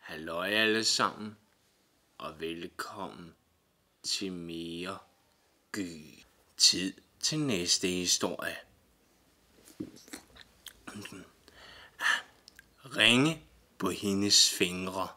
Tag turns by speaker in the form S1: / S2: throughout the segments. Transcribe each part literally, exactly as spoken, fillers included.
S1: Halløj alle sammen, og velkommen til mere Gy. Tid til næste historie. Ringe på hendes fingre.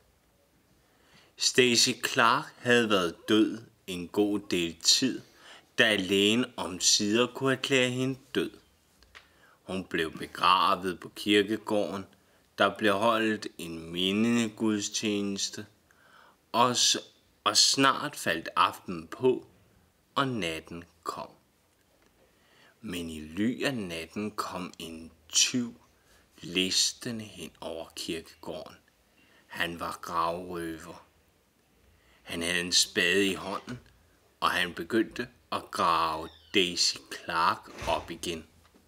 S1: Stacy Clark havde været død en god del tid, da lægen omsider kunne erklære hende død. Hun blev begravet på kirkegården. Der blev holdt en mindegudstjeneste, og, og snart faldt aftenen på, og natten kom. Men i ly af natten kom en tyv listende hen over kirkegården. Han var gravrøver. Han havde en spade i hånden, og han begyndte at grave Daisy Clark op igen.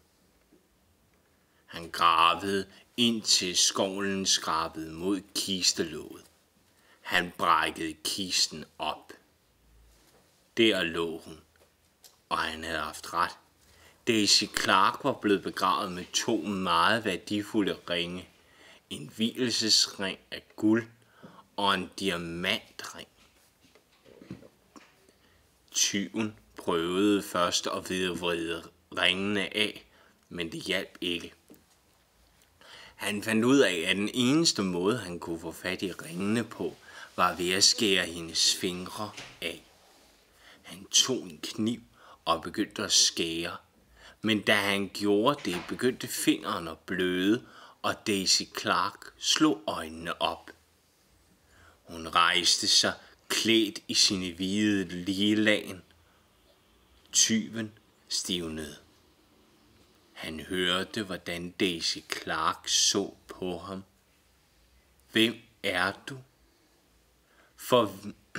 S1: Han gravede indtil skovlen skrabede mod kistelåget. Han brækkede kisten op. Der lå hun, og han havde haft ret. Daisy Clark var blevet begravet med to meget værdifulde ringe. En vielsesring af guld og en diamantring. Tyven prøvede først at vedvride ringene af, men det hjalp ikke. Han fandt ud af, at den eneste måde, han kunne få fat i ringene på, var ved at skære hendes fingre af. Han tog en kniv og begyndte at skære, men da han gjorde det, begyndte fingeren at bløde, og Daisy Clark slog øjnene op. Hun rejste sig, klædt i sine hvide ligelagen. Tyven stivnede. Han hørte, hvordan Daisy Clark så på ham. Hvem er du? For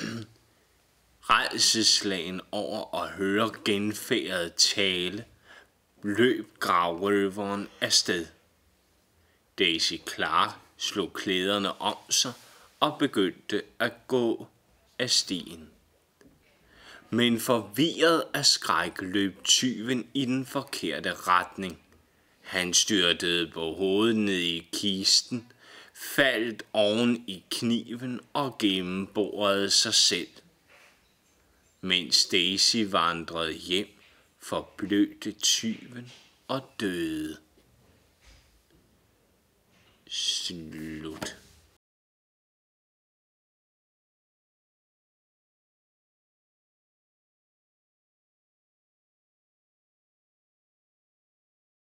S1: rædselsslagen over at høre genfærdet tale, løb gravrøveren afsted. Daisy Clark slog klæderne om sig og begyndte at gå af stien. Men forvirret af skræk løb tyven i den forkerte retning. Han styrtede på hovedet ned i kisten, faldt oven i kniven og gennemborede sig selv. Mens Daisy vandrede hjem, forblødte tyven og døde. Slut.